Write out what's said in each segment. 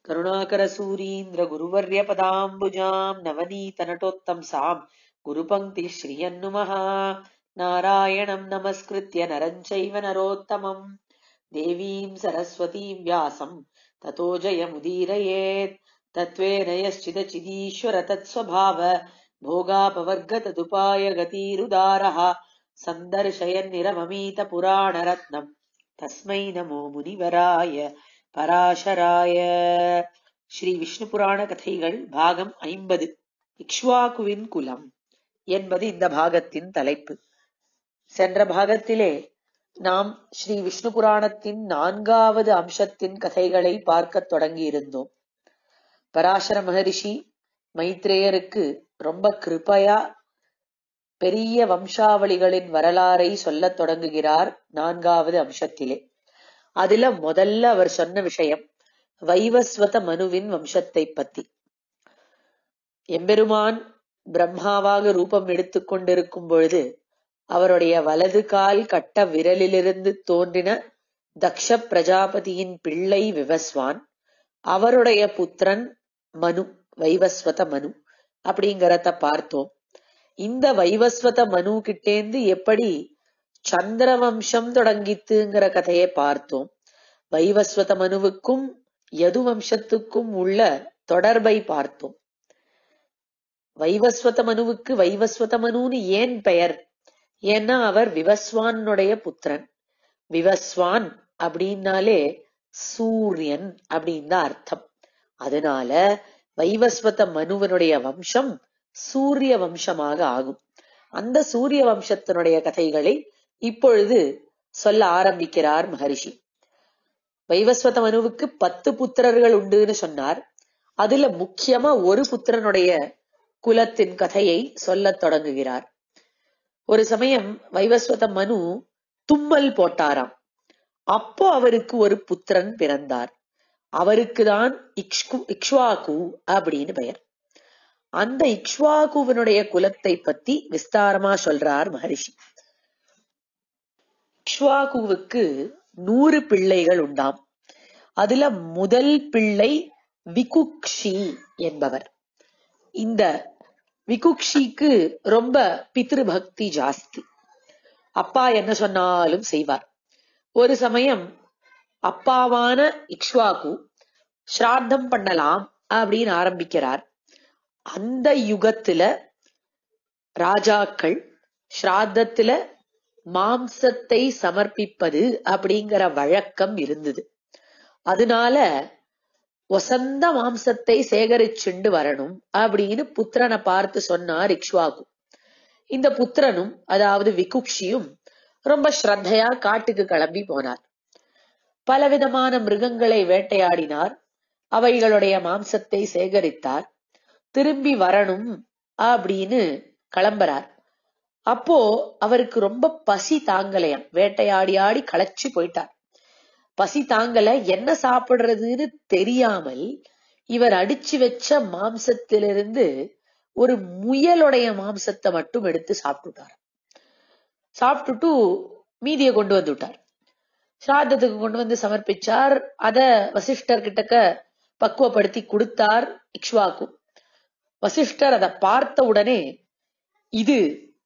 கருணாகரசூரீந்திர குருவர்ய பதாம்புஜாம் நவநீதநட்டோத்தம்சாம் குருபங்கி ஸ்ரீயன்னுமஹ. நாராயணம் நமஸ்கிருத்ய நரஞ்சைவ நரோத்தமம் தேவீம் சரஸ்வதீம் வியாசம் ததோ ஜயமுதீரயேத். தத்வேன யஸ்சிதசிதீஸ்வர தத்ஸ்வபாவ போகாபவர்க ததுபாய கதீருதாரஹ. சந்தர்ஷயன் நிரமமீத புராண ரத்னம் தஸ்மை நமோ முனிவராய பராசராய. ஸ்ரீ விஷ்ணு புராண கதைகள் பாகம் 50. இக்ஷ்வாகுவின் குலம் என்பது இந்த பாகத்தின் தலைப்பு. சென்ற பாகத்திலே நாம் ஸ்ரீ விஷ்ணு புராணத்தின் 4வது அம்சத்தின் கதைகளை பார்க்க தொடங்கி இருந்தோம். பராசர மகரிஷி மைத்ரேயருக்கு ரொம்ப கிருபையா பெரிய வம்சாவளிகளின் வரலாறை சொல்லத் தொடங்குகிறார் 4வது அம்சத்திலே. அதுல முதல்ல அவர் சொன்ன விஷயம் வைவஸ்வத மனுவின் வம்சத்தை பத்தி. எம்பெருமான் பிரம்மாவாக ரூபம் எடுத்துக் கொண்டிருக்கும் பொழுது அவருடைய வலது கால் கட்ட விரலிலிருந்து தோன்றின தக்ஷ பிரஜாபதியின் பிள்ளை விவஸ்வான், அவருடைய புத்திரன் மனு, வைவஸ்வத மனு அப்படிங்கறத பார்த்தோம். இந்த வைவஸ்வத மனு கிட்டேந்து எப்படி சந்திர வம்சம் தொடங்கித்துங்கிற கதையை பார்த்தோம். வைவஸ்வத மனுவுக்கும் யது வம்சத்துக்கும் உள்ள தொடர்பை பார்த்தோம். வைவஸ்வத மனுவுக்கு வைவஸ்வத மனுன்னு ஏன் பெயர்? ஏன்னா அவர் விவஸ்வானுடைய புத்திரன். விவஸ்வான் அப்படின்னாலே சூரியன் அப்படின்னு அர்த்தம். அதனால வைவஸ்வத மனுவனுடைய வம்சம் சூரிய வம்சமாக ஆகும். அந்த சூரிய வம்சத்தினுடைய கதைகளை இப்பொழுது சொல்ல ஆரம்பிக்கிறார் மகரிஷி. வைவஸ்வத மனுவுக்கு 10 புத்திரர்கள் உண்டுன்னு சொன்னார். அதுல முக்கியமா ஒரு புத்திரனுடைய குலத்தின் கதையை சொல்ல தொடங்குகிறார். ஒரு சமயம் வைவஸ்வத மனு தும்மல் போட்டாராம். அப்போ அவருக்கு ஒரு புத்திரன் பிறந்தார். அவருக்குதான் இக்ஷ்வாகு அப்படின்னு பெயர். அந்த இக்ஷ்வாகுவனுடைய குலத்தை பத்தி விஸ்தாரமா சொல்றார் மகரிஷி. இக்ஷ்வாகுவுக்கு 100 பிள்ளைகள் உண்டாம். அதுல முதல் பிள்ளை விகுக்ஷி என்பவர். இந்த விகுக்ஷிக்கு ரொம்ப பித்ருபக்தி ஜாஸ்தி. அப்பா என்ன சொன்னாலும் செய்வார். ஒரு சமயம் அப்பாவான இக்ஷ்வாகு ஸ்ராத்தம் பண்ணலாம் அப்படின்னு ஆரம்பிக்கிறார். அந்த யுகத்துல ராஜாக்கள் ஸ்ராத்தத்துல மாம்சத்தை சமர்ப்பிப்பது அப்படிங்கிற வழக்கம் இருந்தது. அதனால வசந்த மாம்சத்தை சேகரிச்சுண்டு வரணும் அப்படின்னு புத்திரனை பார்த்து சொன்னார் இக்ஷ்வாகு. இந்த புத்திரனும் அதாவது விகுக்ஷியும் ரொம்ப ஸ்ரத்தையா காட்டுக்கு கிளம்பி போனார். பலவிதமான மிருகங்களை வேட்டையாடினார். அவைகளுடைய மாம்சத்தை சேகரித்தார். திரும்பி வரணும் அப்படின்னு கிளம்புறார். அப்போ அவருக்கு ரொம்ப பசி தாங்கலையாம். வேட்டையாடி ஆடி களைச்சு போயிட்டார். பசி தாங்கல, என்ன சாப்பிடுறதுன்னு தெரியாமல் இவர் அடிச்சு வச்ச மாம்சத்திலிருந்து ஒரு முயலுடைய மாம்சத்தை மட்டும் எடுத்து சாப்பிட்டுட்டார். சாப்பிட்டுட்டு மீதியை கொண்டு வந்து விட்டார். ஸ்ராத்தத்துக்கு கொண்டு வந்து சமர்ப்பிச்சார். அத வசிஷ்டர் கிட்டக்க பக்குவப்படுத்தி கொடுத்தார் இக்ஷ்வாகு. வசிஷ்டர் அதை பார்த்த உடனே இது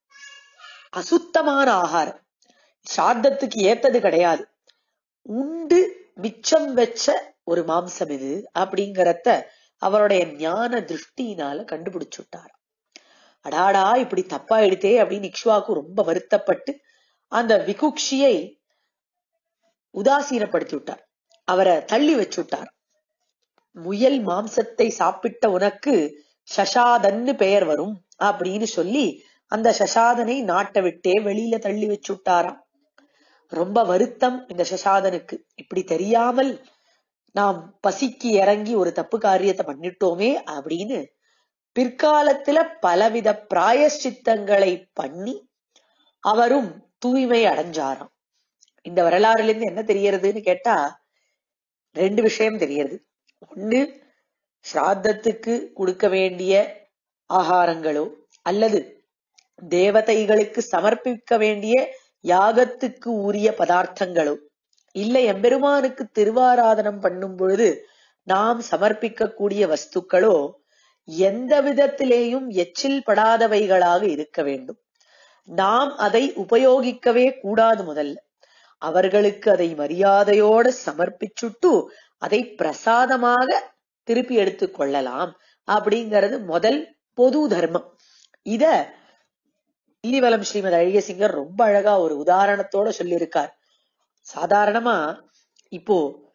அசுத்தமான ஆகாரம், ஸ்ராத்தத்துக்கு ஏத்தது கிடையாது, உண்டு மிச்சம் வச்ச ஒரு மாம்சம் இது அப்படிங்கறத அவருடைய ஞான திருஷ்டினால கண்டுபிடிச்சுட்டார். அடாடா இப்படி தப்பா எடுத்தே அப்படின்னு இக்ஷ்வாகு ரொம்ப வருத்தப்பட்டு அந்த விகுக்ஷியை உதாசீனப்படுத்தி விட்டார். அவரை தள்ளி வச்சுட்டார். முயல் மாம்சத்தை சாப்பிட்ட உனக்கு சசாதன்னு பெயர் வரும் அப்படின்னு சொல்லி அந்த சசாதனை நாட்டை விட்டே வெளியில தள்ளி வச்சுட்டாராம். ரொம்ப வருத்தம் இந்த சசாதனுக்கு. இப்படி தெரியாமல் நாம் பசிக்கு இறங்கி ஒரு தப்பு காரியத்தை பண்ணிட்டோமே அப்படின்னு பிற்காலத்துல பலவித பிராயஷ்சித்தங்களை பண்ணி அவரும் தூய்மை அடைஞ்சாராம். இந்த வரலாறுல இருந்து என்ன தெரியறதுன்னு கேட்டா 2 விஷயம் தெரியறது. ஒண்ணு, ஸ்ராத்தத்துக்கு கொடுக்க வேண்டிய ஆகாரங்களோ அல்லது தேவதைகளுக்கு சமர்ப்பிக்க வேண்டிய யாகத்துக்கு உரிய பதார்த்தங்களோ இல்ல எம்பெருமானுக்கு திருவாராதனம் பண்ணும் பொழுது நாம் சமர்ப்பிக்கக்கூடிய வஸ்துக்களோ எந்த விதத்திலேயும் எச்சில் படாதவைகளாக இருக்க வேண்டும். நாம் அதை உபயோகிக்கவே கூடாது. முதல்ல அவர்களுக்கு அதை மரியாதையோடு சமர்ப்பிச்சுட்டு அதை பிரசாதமாக திருப்பி எடுத்துக் கொள்ளலாம் அப்படிங்கிறது முதல் பொது தர்மம். இத கிரிவலம் ஸ்ரீமத் அழகியசிங்கர் ரொம்ப அழகா ஒரு உதாரணத்தோட சொல்லியிருக்கார். சாதாரணமா இப்போ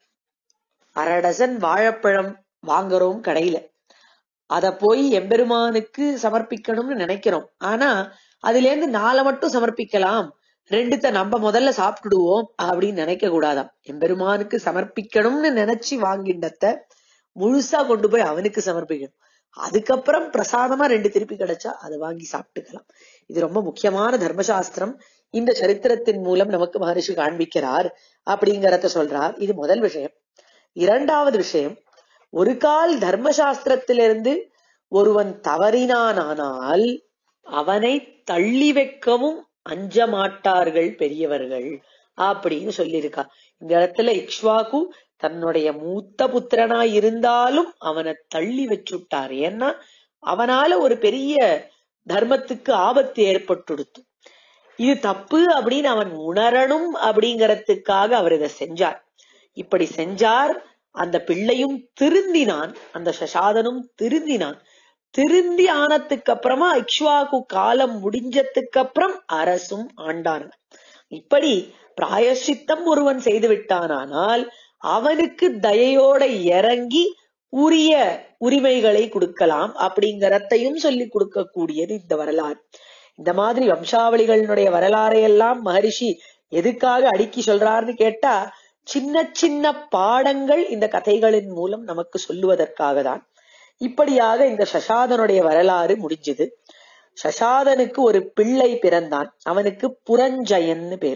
1/2 டசன் வாழைப்பழம் வாங்குறோம் கடையில, அத போய் எம்பெருமானுக்கு சமர்ப்பிக்கணும்னு நினைக்கிறோம். ஆனா அதுல இருந்து 4 மட்டும் சமர்ப்பிக்கலாம், 2 நம்ம முதல்ல சாப்பிட்டுடுவோம் அப்படின்னு நினைக்க கூடாதாம். எம்பெருமானுக்கு சமர்ப்பிக்கணும்னு நினைச்சு வாங்கிண்டத்த முழுசா கொண்டு போய் அவனுக்கு சமர்ப்பிக்கணும். அதுக்கப்புறம் பிரசாதமா 2 திருப்பி கிடைச்சா அதை வாங்கி சாப்பிட்டுக்கலாம். இது ரொம்ப முக்கியமான தர்மசாஸ்திரம். இந்த சரித்திரத்தின் மூலம் நமக்கு மகரிஷி காண்பிக்கிறார் அப்படிங்கறத சொல்றார். இது முதல் விஷயம். இரண்டாவது விஷயம், ஒரு கால் தர்மசாஸ்திரத்திலிருந்து ஒருவன் தவறினானால் அவனை தள்ளி வைக்கவும் அஞ்ச மாட்டார்கள் பெரியவர்கள் அப்படின்னு சொல்லியிருக்கா. இந்த இடத்துல இக்ஷ்வாக்கு தன்னுடைய மூத்த புத்திரனா இருந்தாலும் அவனை தள்ளி வச்சுட்டார். ஏன்னா அவனால ஒரு பெரிய தர்மத்துக்கு ஆபத்து ஏற்பட்டுடுத்து. இது தப்பு அப்படின்னு அவன் உணரணும் அப்படிங்கறதுக்காக அவர் இதை செஞ்சார். இப்படி செஞ்சார். அந்த பிள்ளையும் திருந்தினான், அந்த சசாதனும் திருந்தினான். திருந்தி ஆனதுக்கு அப்புறமா இக்ஷ்வாக்கு காலம் முடிஞ்சதுக்கு அப்புறம் அரசும் ஆண்டான். இப்படி பிராயஷ்சித்தம் ஒருவன் செய்து விட்டானால் அவனுக்கு தயையோட இறங்கி உரிய உரிமைகளை கொடுக்கலாம் அப்படிங்கறதையும் சொல்லி கொடுக்கக்கூடியது இந்த வரலாறு. இந்த மாதிரி வம்சாவளிகளுடைய வரலாறையெல்லாம் மகரிஷி எதுக்காக அடுக்கி சொல்றாருன்னு கேட்டா, சின்ன சின்ன பாடங்கள் இந்த கதைகளின் மூலம் நமக்கு சொல்லுவதற்காக தான். இப்படியாக இந்த சசாதனுடைய வரலாறு முடிஞ்சது. சசாதனுக்கு ஒரு பிள்ளை பிறந்தான். அவனுக்கு புரஞ்சயன்னு பேர்.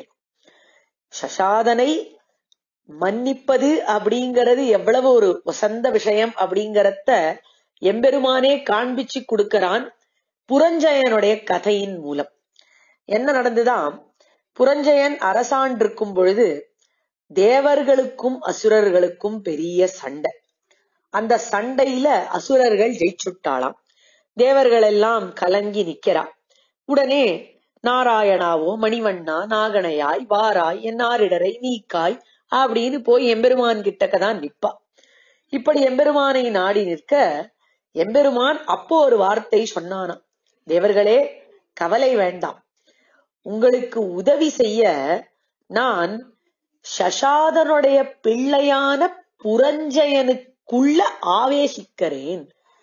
சசாதனை மன்னிப்பது அப்படிங்கிறது எவ்வளவு ஒரு வசந்த விஷயம் அப்படிங்கறத எம்பெருமானே காண்பிச்சு கொடுக்கிறான் புரஞ்சயனுடைய கதையின் மூலம். என்ன நடந்துதான், புரஞ்சயன் அரசாண்டிருக்கும் பொழுது தேவர்களுக்கும் அசுரர்களுக்கும் பெரிய சண்டை. அந்த சண்டையில அசுரர்கள் ஜெயிச்சுட்டாளாம். தேவர்கள் எல்லாம் கலங்கி நிக்கிறா. உடனே நாராயணாவோ மணிவண்ணா நாகனையாய் வாராய் என் ஆரிடரை நீக்காய் அப்படின்னு போய் எம்பெருமான் கிட்டக்கதான் நிப்பா. இப்படி எம்பெருமானை நாடி நிற்க எம்பெருமான் அப்போ ஒரு வார்த்தை சொன்னானாம், தேவர்களே கவலை வேண்டாம், உங்களுக்கு உதவி செய்ய நான் சசாதனுடைய பிள்ளையான புரஞ்சயனுக்குள்ள ஆவேசிக்கிறேன்.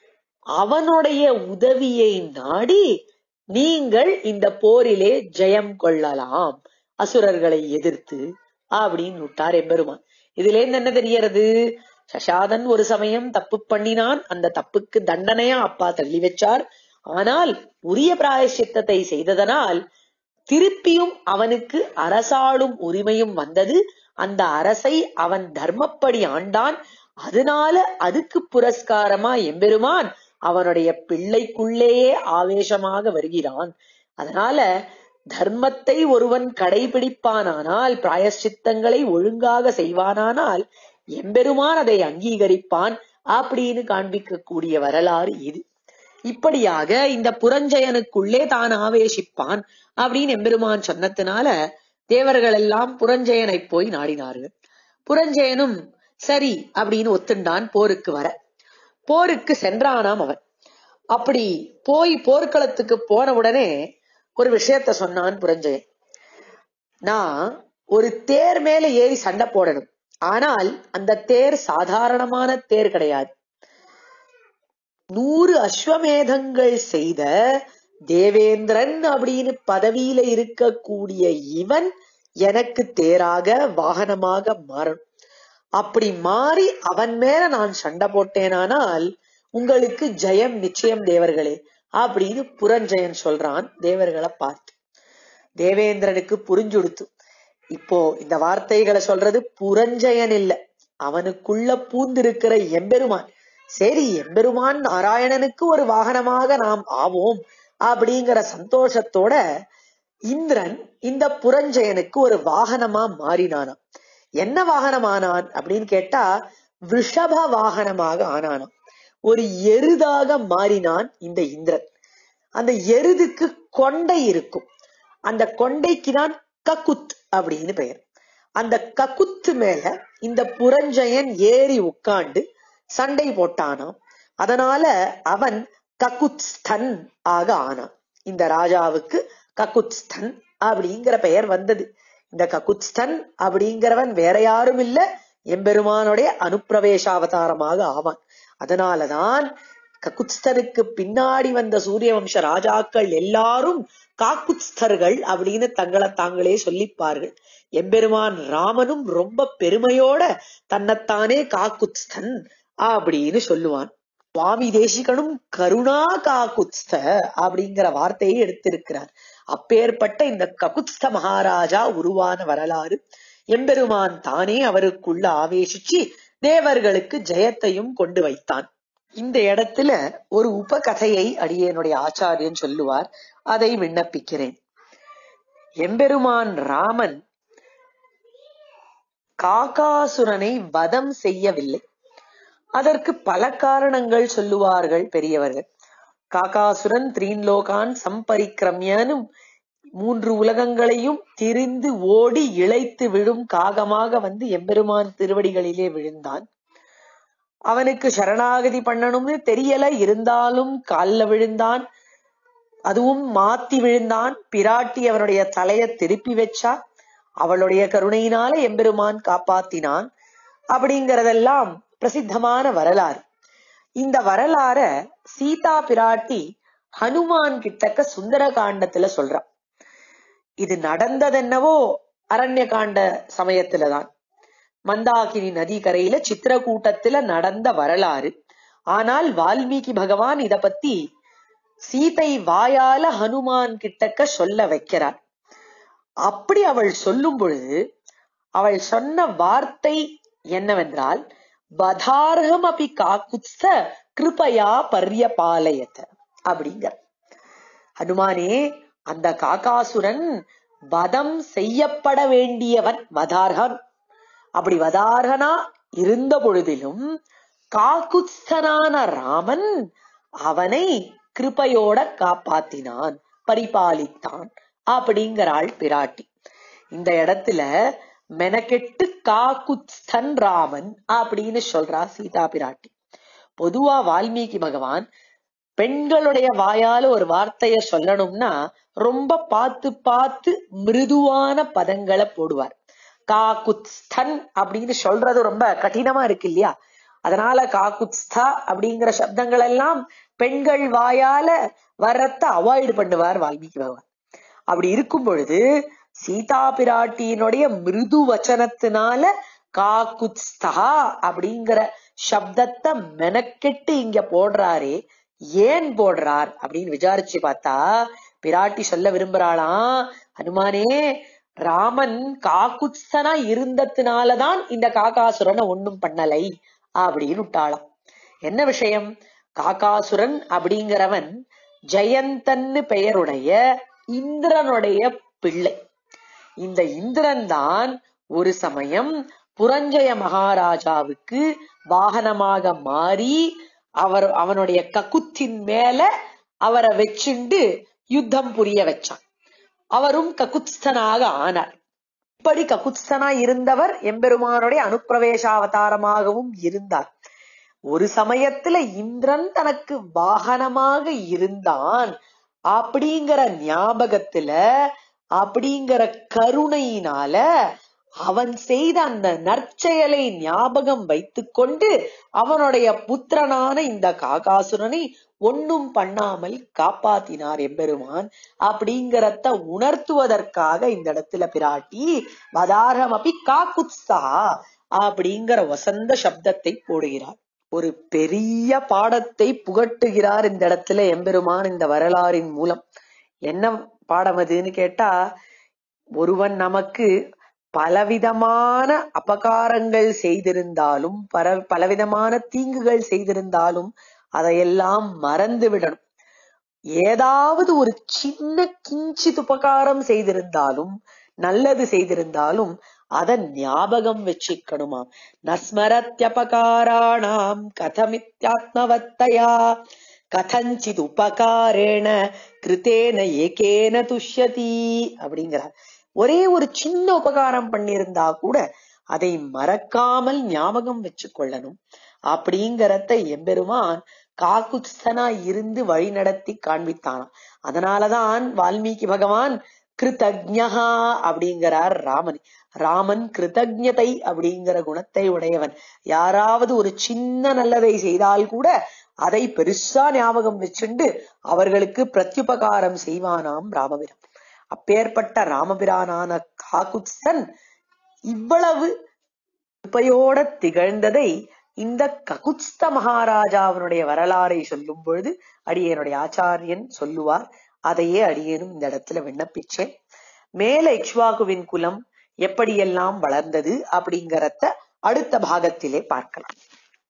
அவனுடைய உதவியை நாடி நீங்கள் இந்த போரிலே ஜெயம் கொள்ளலாம் அசுரர்களை எதிர்த்து அப்படின்னு விட்டார் எம்பெருமான். இதுல இருந்து என்ன தெரியறது, சசாதன் ஒரு சமயம் தப்பு பண்ணினான். அந்த தப்புக்கு தண்டனையா அப்பா தள்ளி வச்சார். ஆனால் உரிய பிராயஷ்சித்தத்தை செய்ததனால் திருப்பியும் அவனுக்கு அரசாளும் உரிமையும் வந்தது. அந்த அரசை அவன் தர்மப்படி ஆண்டான். அதனால அதுக்கு புரஸ்காரமா எம்பெருமான் அவனுடைய பிள்ளைக்குள்ளேயே ஆவேசமாக வருகிறான். அதனால தர்மத்தை ஒருவன் கடைபிடிப்பானால், பிராயஷ்சித்தங்களை ஒழுங்காக செய்வானானால் எம்பெருமான் அதை அங்கீகரிப்பான் அப்படின்னு காண்பிக்கக்கூடிய வரலாறு இது. இப்படியாக இந்த புரஞ்சயனுக்குள்ளே தான் ஆவேசிப்பான் அப்படின்னு எம்பெருமான் சொன்னதுனால தேவர்கள் எல்லாம் புரஞ்சயனை போய் நாடினார்கள். புரஞ்சயனும் சரி அப்படின்னு ஒத்துண்டான் போருக்கு வர. போருக்கு சென்றானாம் அவன். அப்படி போய் போர்க்களத்துக்கு போன உடனே ஒரு விஷயத்த சொன்னான் புரஞ்சயன். நான் ஒரு தேர் மேல ஏறி சண்டை போடணும். ஆனால் அந்த தேர் சாதாரணமான தேர் கிடையாது. 100 அஸ்வமேதங்கள் செய்த தேவேந்திரன் அப்படின்னு பதவியில இருக்கக்கூடிய இவன் எனக்கு தேராக வாகனமாக மாறணும். அப்படி மாறி அவன் மேல நான் சண்டை போட்டேனானால் உங்களுக்கு ஜெயம் நிச்சயம் தேவர்களே அப்படின்னு புரஞ்சயன் சொல்றான் தேவர்களை பார்த்து. தேவேந்திரனுக்கு புரிஞ்சுடுத்து. இப்போ இந்த வார்த்தைகளை சொல்றது புரஞ்சயன் இல்ல, அவனுக்குள்ள பூந்திருக்கிற எம்பெருமான். சரி, எம்பெருமான் நாராயணனுக்கு ஒரு வாகனமாக நாம் ஆவோம் அப்படிங்கிற சந்தோஷத்தோட இந்திரன் இந்த புரஞ்சயனுக்கு ஒரு வாகனமா மாறினானாம். என்ன வாகனமானான் அப்படின்னு கேட்டா, விஷப வாகனமாக ஆனானாம். ஒரு எருதாக மாறினான் இந்த இந்திரன். அந்த எருதுக்கு கொண்டை இருக்கும். அந்த கொண்டைக்கு தான் ககுத் அப்படின்னு பெயர். அந்த ககுத்து மேல இந்த புரஞ்சயன் ஏறி உட்கார்ந்து சண்டை போட்டானாம். அதனால அவன் ககுத்ஸ்தன் ஆக ஆனான். இந்த ராஜாவுக்கு ககுத்ஸ்தன் அப்படிங்கிற பெயர் வந்தது. இந்த ககுத்ஸ்தன் அப்படிங்கிறவன் வேற யாரும் இல்ல, எம்பெருமானுடைய அனுப்பிரவேசாவதாரமாக ஆவான். அதனாலதான் ககுத்ஸ்தருக்கு பின்னாடி வந்த சூரிய வம்ச ராஜாக்கள் எல்லாரும் காக்குத்ஸ்தர்கள் அப்படின்னு தங்களை தாங்களே சொல்லிப்பார்கள். எம்பெருமான் ராமனும் ரொம்ப பெருமையோட தன்னைத்தானே காக்குத்ஸ்தன் அப்படின்னு சொல்லுவான். சுவாமி தேசிகனும் கருணா காக்குத்ஸ்த அப்படிங்கிற வார்த்தையை எடுத்திருக்கிறார். அப்பேற்பட்ட இந்த ககுத்ஸ்த மகாராஜா உருவான வரலாறு. எம்பெருமான் தானே அவருக்குள்ள ஆவேசிச்சு தேவர்களுக்கு ஜெயத்தையும் கொண்டு வைத்தான். இந்த இடத்துல ஒரு உபகதையை அடியேனுடைய ஆச்சாரியன் சொல்லுவார், அதை விண்ணப்பிக்கிறேன். எம்பெருமான் ராமன் காகாசுரனை வதம் செய்யவில்லை. அதற்கு பல காரணங்கள் சொல்லுவார்கள் பெரியவர்கள். காகாசுரன் த்ரீன்லோகான் சம்பரிக்கிரமியனும் 3 உலகங்களையும் திரிந்து ஓடி இழைத்து விழும் காகமாக வந்து எம்பெருமான் திருவடிகளிலே விழுந்தான். அவனுக்கு சரணாகதி பண்ணணும்னு தெரியல, இருந்தாலும் கால்ல விழுந்தான். அதுவும் மாத்தி விழுந்தான். பிராட்டி அவனுடைய தலைய திருப்பி வச்சா. அவளுடைய கருணையினால எம்பெருமான் காப்பாத்தினான். அப்படிங்கறதெல்லாம் பிரசித்தமான வரலாறு. இந்த வரலாற சீதா பிராட்டி ஹனுமான் கிட்டக்க சுந்தர காண்டத்துல சொல்றா. இது நடந்ததென்னவோ அரண்ய காண்ட சமயத்துலதான், மந்தாகினி நதி கரையில சித்திரக்கூட்டத்துல நடந்த வரலாறு. ஆனால் வால்மீகி பகவான் இத பத்தி சீதை வாயால ஹனுமான் கிட்டக்க சொல்ல வைக்கிறார். அப்படி அவள் சொல்லும் பொழுது அவள் சொன்ன வார்த்தை என்னவென்றால், வதார்ஹம் அபி காக்குத்ஸ கிருபயா பர்யபாலயத அப்படிங்கிற. ஹனுமானே, அந்த காகாசுரன் வதம் செய்யப்பட வேண்டியவன், வதார்ஹன். அப்படி வதார்ஹனா இருந்த பொழுதிலும் காக்குத்ஸனான ராமன் அவனை கிருபையோட காப்பாத்தினான், பரிபாலித்தான் அப்படிங்கிறாள் பிராட்டி. இந்த இடத்துல மெனக்கெட்டு காக்குத்ஸ்தன் ராமன் அப்படின்னு சொல்றா சீதா பிராட்டி. பொதுவா வால்மீகி பகவான் பெண்களுடைய வாயால ஒரு வார்த்தைய சொல்லணும்னா ரொம்ப பார்த்து பார்த்து மிருதுவான பதங்களை போடுவார். காக்குத்ஸ்தன் அப்படின்னு சொல்றது ரொம்ப கடினமா இருக்கு இல்லையா? அதனால காக்குத்ஸ்தா அப்படிங்கிற சப்தங்கள் எல்லாம் பெண்கள் வாயால வரத்த அவாய்டு பண்ணுவார் வால்மீகி பகவான். அப்படி இருக்கும் பொழுது சீதா பிராட்டியினுடைய மிருது வச்சனத்தினால காக்குத்ஸ்தா அப்படிங்கிற சப்தத்தை மெனக்கெட்டு இங்க போடுறாரே. ஏன் போடுறார் அப்படின்னு விசாரிச்சு பார்த்தா பிராட்டி சொல்ல விரும்புறாளாம், ஹனுமானே, ராமன் காக்குத்ஸ்தனா இருந்ததுனாலதான் இந்த காகாசுரனை ஒண்ணும் பண்ணலை அப்படின்னு விட்டாளாம். என்ன விஷயம்? காகாசுரன் அப்படிங்கிறவன் ஜெயந்தன்னு பெயருடைய இந்திரனுடைய பிள்ளை. இந்த இந்திரன் தான் ஒரு சமயம் புரஞ்சய மகாராஜாவுக்கு வாகனமாக மாறி அவனுடைய ககுத்தின் மேல அவரை வச்சுண்டு யுத்தம் புரிய வச்சான். அவரும் ககுத்ஸ்தனாக ஆனார். இப்படி ககுத்ஸ்தனா இருந்தவர் எம்பெருமானுடைய அனுப்பிரவேசாவதாரமாகவும் இருந்தார். ஒரு சமயத்துல இந்திரன் தனக்கு வாகனமாக இருந்தான் அப்படிங்கிற ஞாபகத்துல, அப்படிங்கிற கருணையினால அவன் செய்த அந்த நற்செயலை ஞாபகம் வைத்துக் கொண்டு அவனுடைய புத்திரனான இந்த காகாசுரனை ஒன்னும் பண்ணாமல் காப்பாத்தினார் எம்பெருமான். அப்படிங்கறத உணர்த்துவதற்காக இந்த இடத்துல பிராட்டி வதாரம் அப்படி காக்குத்ஸா அப்படிங்கிற வசந்த சப்தத்தை போடுகிறார். ஒரு பெரிய பாடத்தை புகட்டுகிறார் இந்த இடத்துல எம்பெருமான் இந்த வரலாறின் மூலம். என்ன பாடம் அதுன்னு கேட்டா, ஒருவன் நமக்கு பலவிதமான அபகாரங்கள் செய்திருந்தாலும் பலவிதமான தீங்குகள் செய்திருந்தாலும் அதையெல்லாம் மறந்து விடணும். ஏதாவது ஒரு சின்ன கிஞ்சித் உபகாரம் செய்திருந்தாலும் நல்லது செய்திருந்தாலும் அத ஞாபகம் வச்சுக்கணுமாம். நஸ்மரத்யபகாராணாம் கதமித்யாத்மவத்தயா கதஞ்சித் உபகாரேண கிருத்தேன ஏகேன துஷ்யதி அப்படிங்கிறார். ஒரே ஒரு சின்ன உபகாரம் பண்ணியிருந்தா கூட அதை மறக்காமல் ஞாபகம் வச்சு கொள்ளணும் அப்படிங்கறத எம்பெருமான் காகுத்ஸ்தனா இருந்து வழி நடத்தி காண்பித்தானாம். அதனாலதான் வால்மீகி பகவான் கிருதஜ்ஞா அப்படிங்கிறார் ராமன். ராமன் கிருதஜ்ஞதை அப்படிங்கிற குணத்தை உடையவன். யாராவது ஒரு சின்ன நல்லதை செய்தால் கூட அதை பெருசா ஞாபகம் வச்சுண்டு அவர்களுக்கு பிரத்யுபகாரம் செய்வானாம் ராமபிரான். அப்பேற்பட்ட ராமபிரானான காகுத்ஸ்தன் இவ்வளவு கிருபையோட திகழ்ந்ததை இந்த ககுத்ஸ்த மகாராஜாவினுடைய வரலாறை சொல்லும் பொழுது அடியனுடைய ஆச்சாரியன் சொல்லுவார். அதையே அடியேனும் இந்த இடத்துல விண்ணப்பிச்சேன். மேல இக்ஷ்வாகுவின் குலம் எப்படியெல்லாம் வளர்ந்தது அப்படிங்கறத அடுத்த பாகத்திலே பார்க்கலாம்.